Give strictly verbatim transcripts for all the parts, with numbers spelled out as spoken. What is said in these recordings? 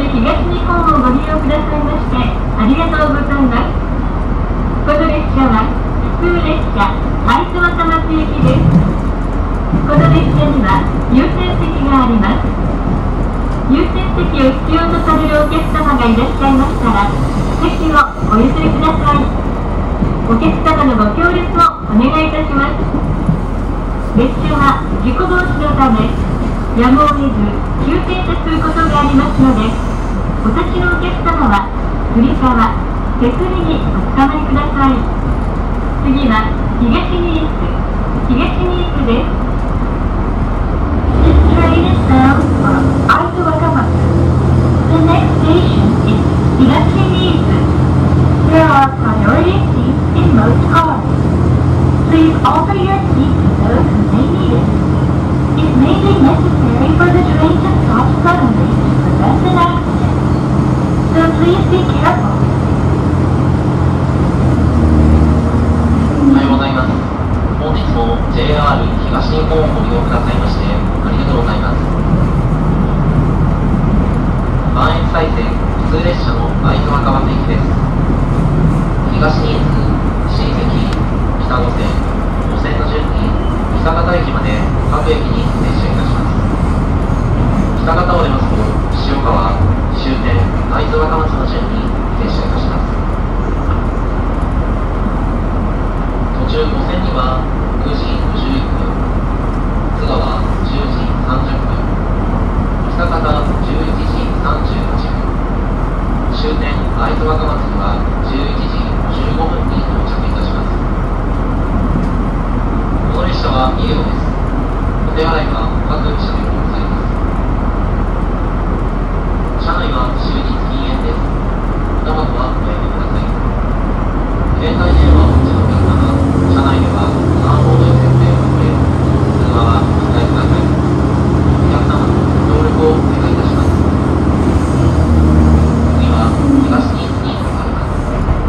東日本をご利用くださいましてありがとうございます。この列車は普通列車会津若松行きです。この列車には優先席があります。優先席を必要とされるお客様がいらっしゃいましたら席をお譲りください。お客様のご協力をお願いいたします。列車は事故防止のためやむを得ず急停車することがありますので、お立ちのお客様はつり革、手すりにおつかまりください。次は東新津、東新津です。This train is bound for 会津若松。The next station is 東新津。There are priority seats in most cars. Please offer your seat to those who may need it. It may be necessary for the train to stop suddenly to prevent an accident. So please be careful. おはようございます。本日も ジェイアール 東日本をご利用くださいましてありがとうございます。磐越西線普通列車の会津若松行きです。東新津、新関、北野線、路線の順に北方駅まで各駅に停車いたします。北方を出ますと塩川、終点会津若松の順に停車いたします。途中路線にはくじごじゅういっぷん、津川じゅうじさんじゅっぷん、北方じゅういちじさんじゅうはっぷん、終点会津若松にはじゅういちじじゅうごふんに到着いたします。この列車はに両です。お手洗いは各車両にございます。車内は終日禁煙です。タバコはおやめください。携帯電話をお持ちの皆様、車内ではサーモード設定を触れ、通話はお控えください。お客様のご協力をお願いいたします。次は東新津に向かいます。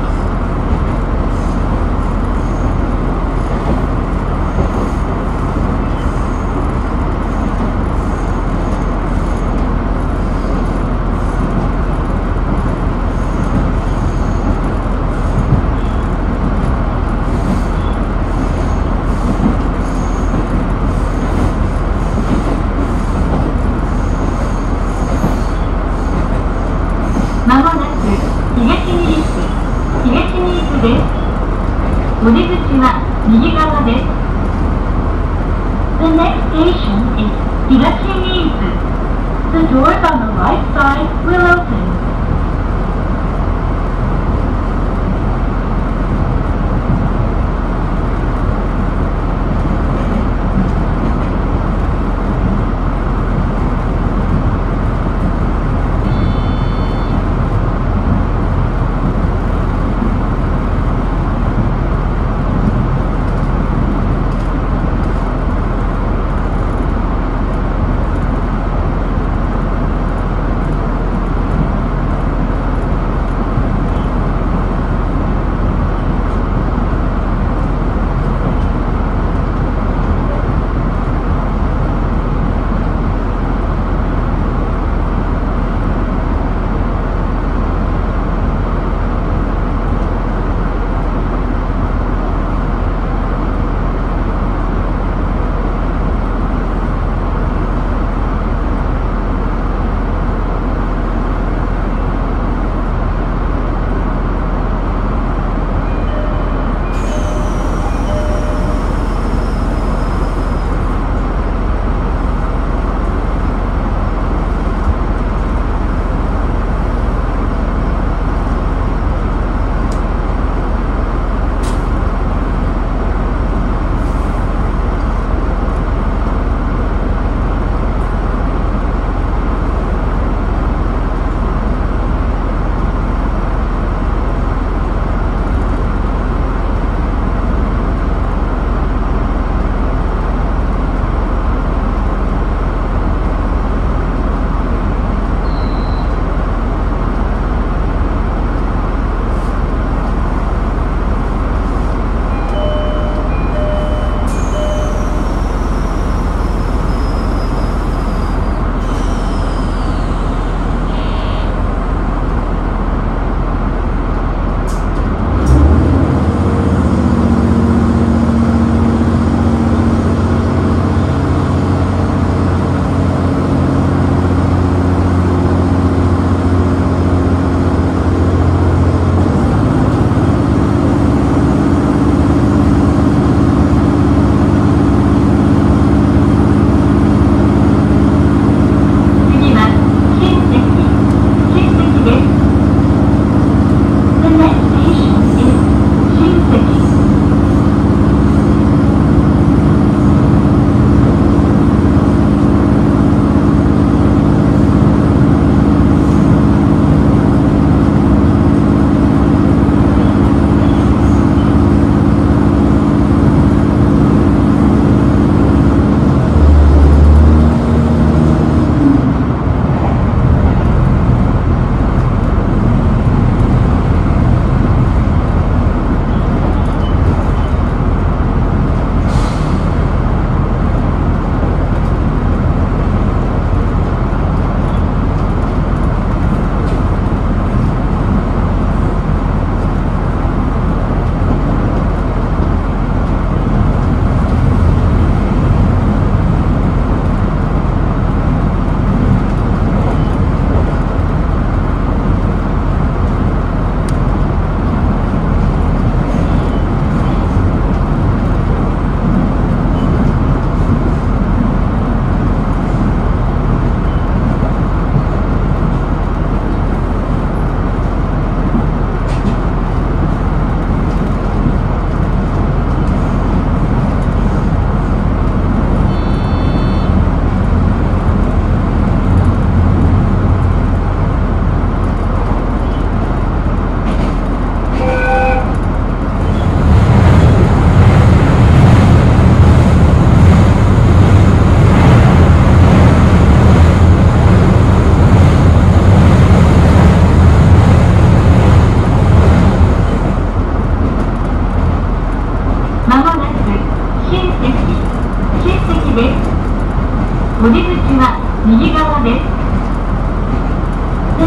まもなく東新津、東新津です。お出口は右側です。The next station is 東新津。The doors on the right side will open. ま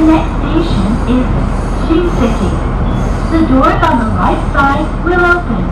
next station is Shinseki. The doors on the right side will open.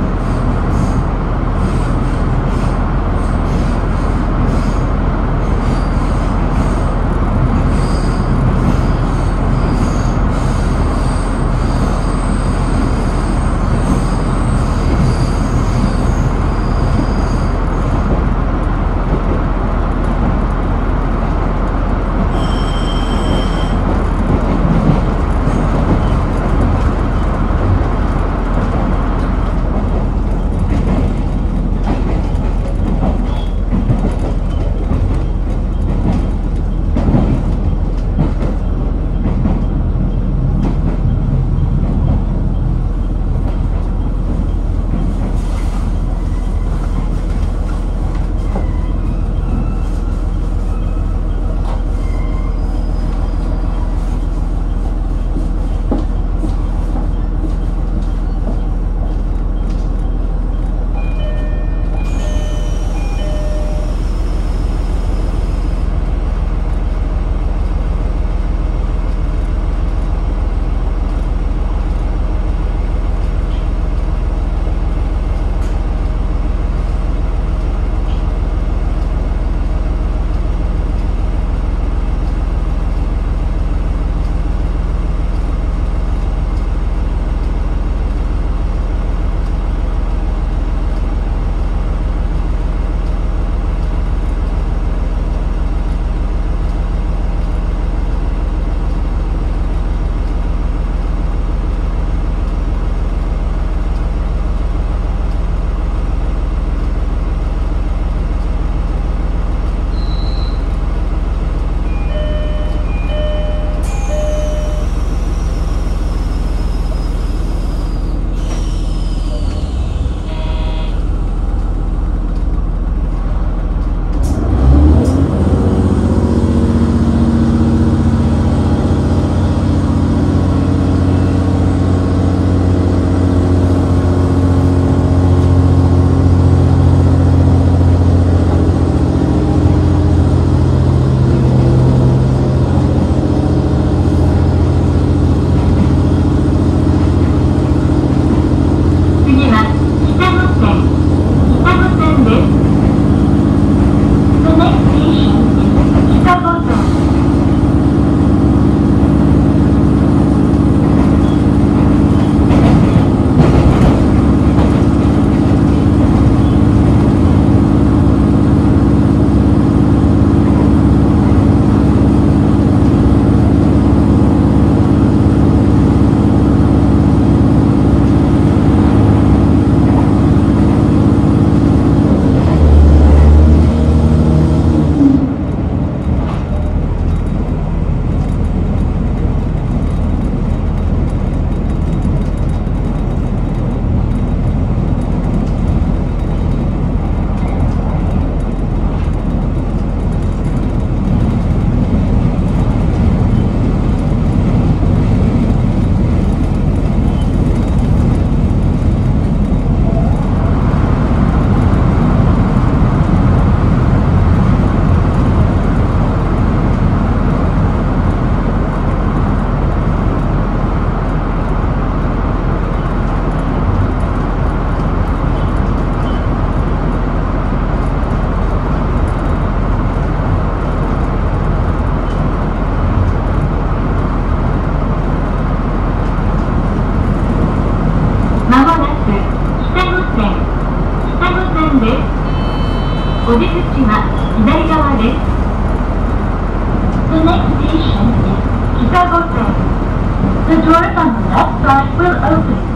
お出口は左側です。The next station is 北御線。The doors on the left side will open.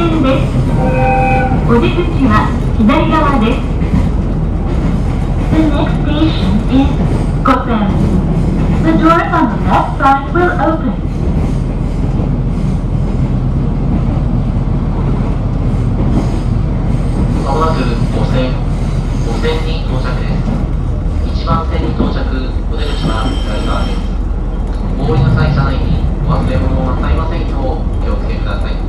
線です。お出口は左側です。The next station is 御殿。The doors on the left side will open. まもなくご線、ご線に到着です。いちばん線に到着、お出口は左側です。お降りの際、車内にお忘れ物をなさいませんようお気をつけください。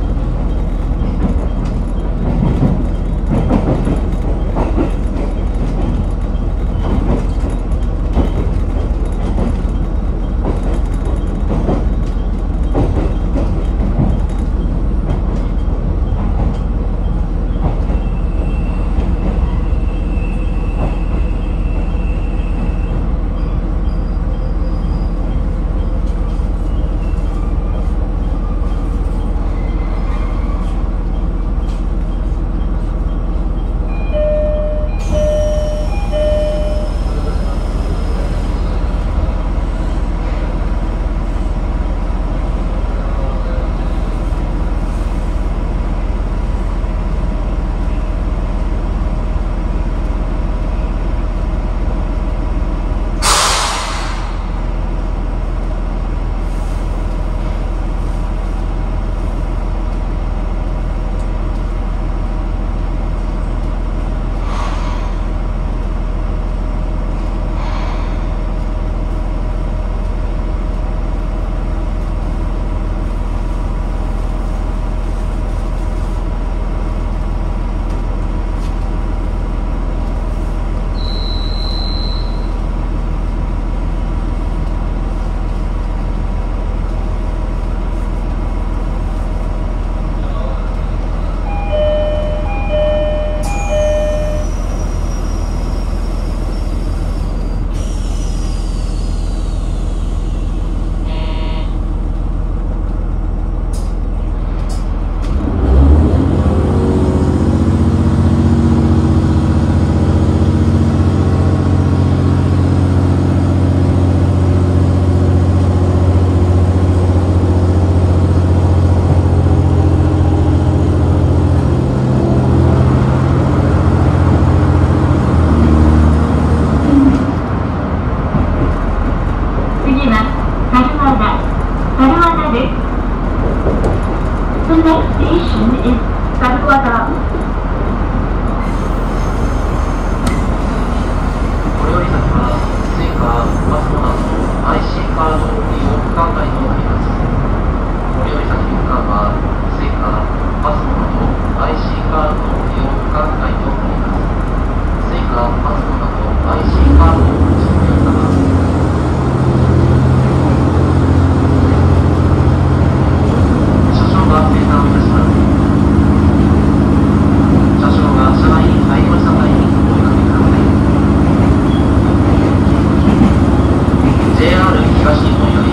The next station is Saruwada. これより先はスイカ、パスモなどの アイシー カード利用区間内となります。これより先の区間はスイカ、パスモなど アイシー カードの利用区間内となります。スイカ、パスモなど アイシー カードをお持ちの皆様、車掌が生産をいたします。車掌が車内に入りました際にお声かけください。ジェイアール 東日本より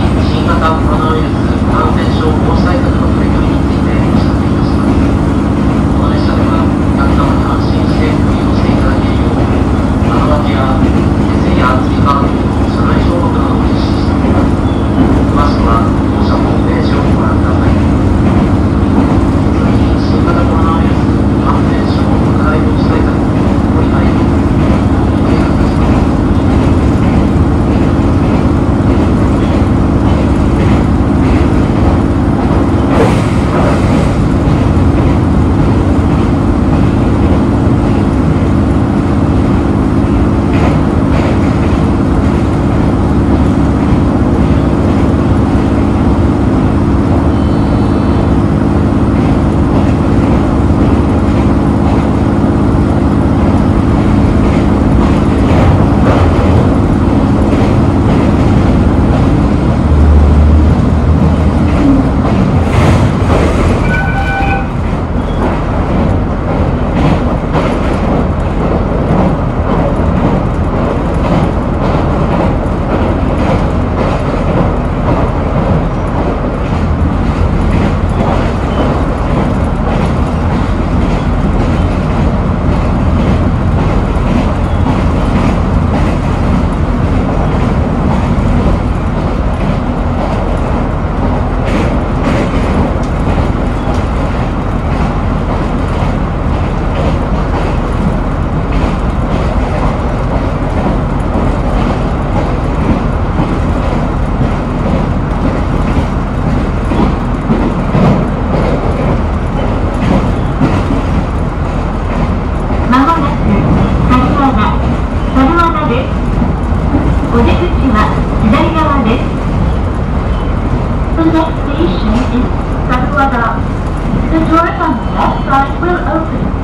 The next station is Sakuada. The doors on the left side will open.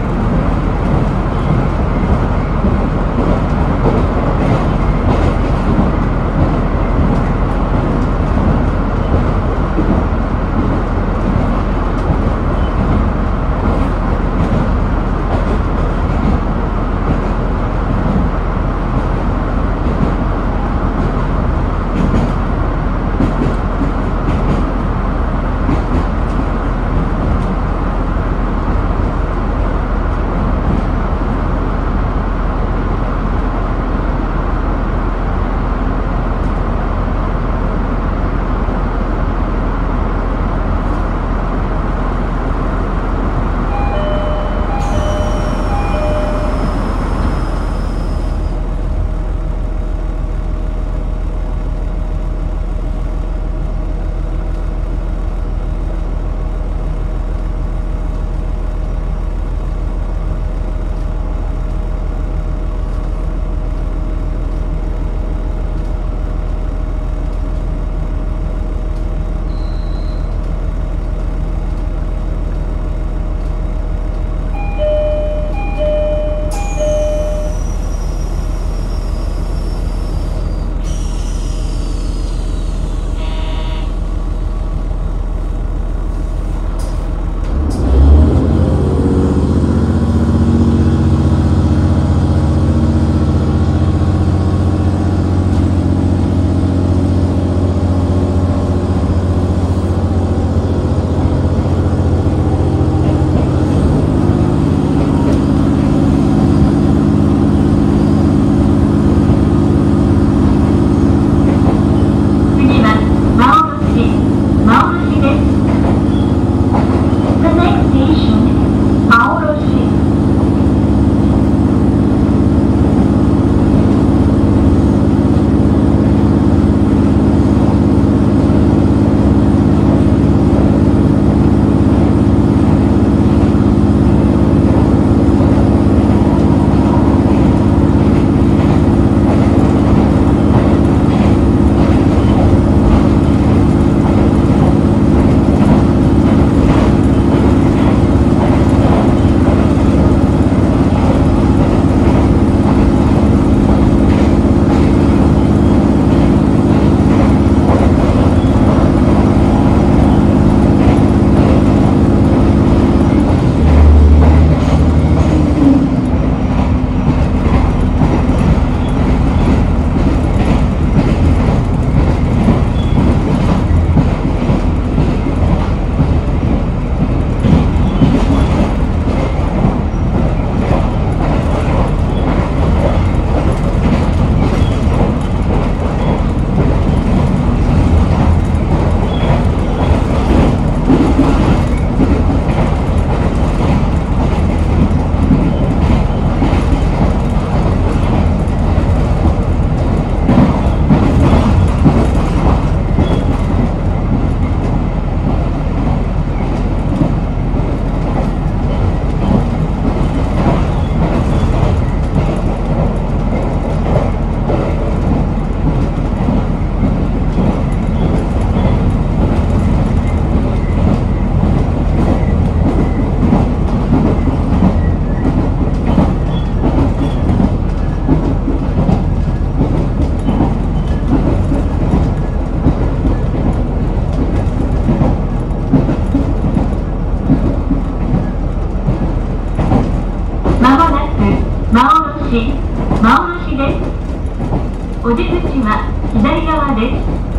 お出口は左側です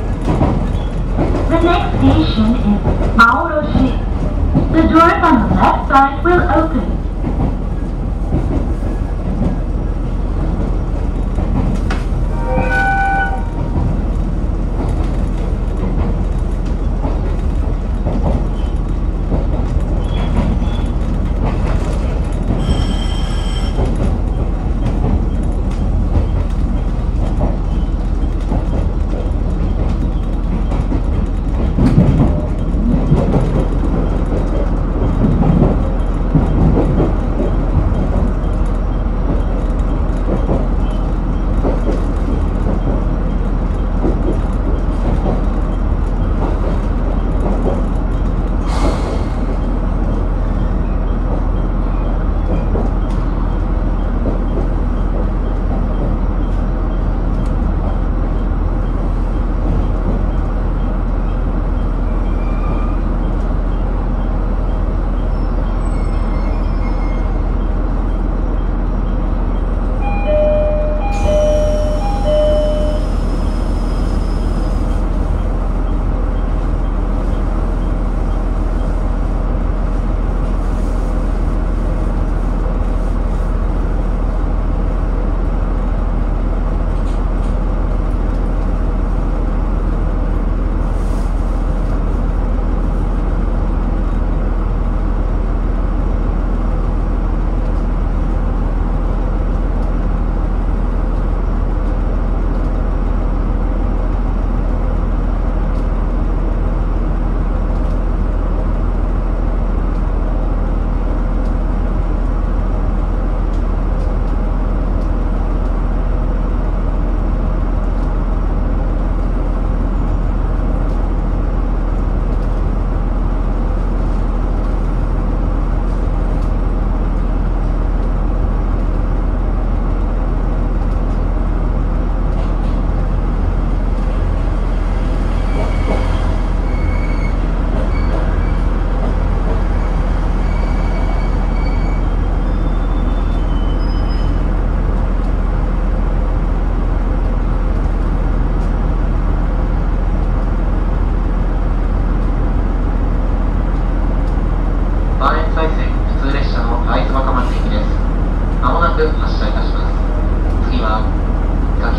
。The next station is Maoroshi. The doors on the left side will open. Thank you.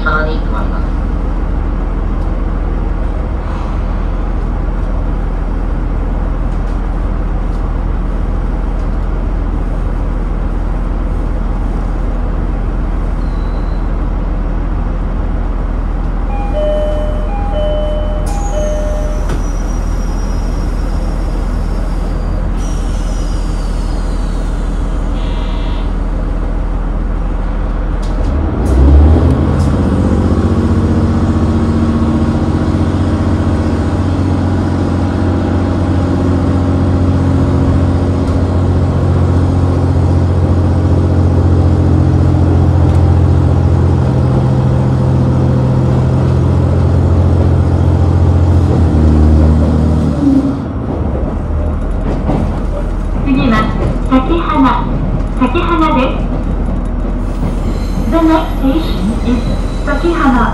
鼻に止まります。 The next station is Sakihana.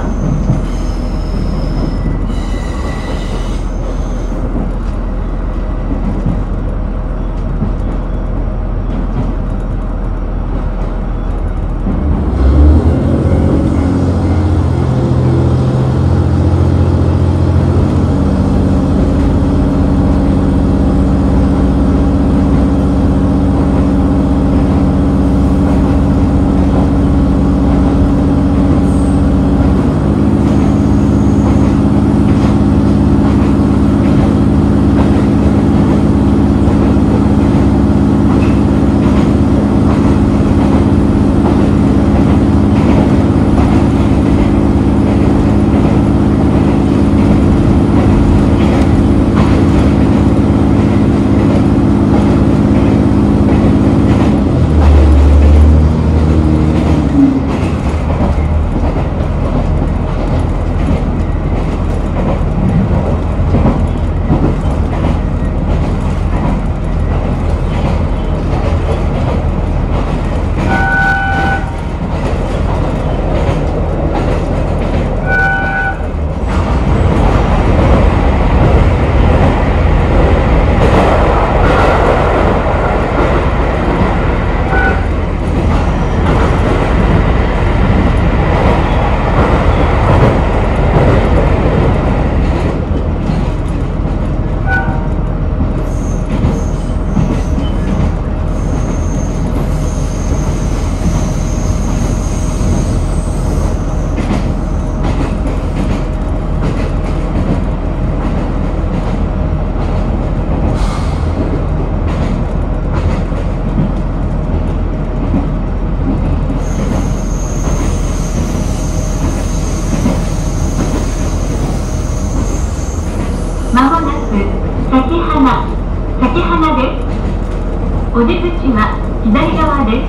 まもなく崎浜崎浜です。お出口は左側です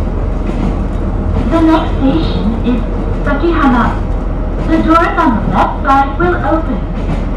。The next station is Sakihama. The doors on the left side will open.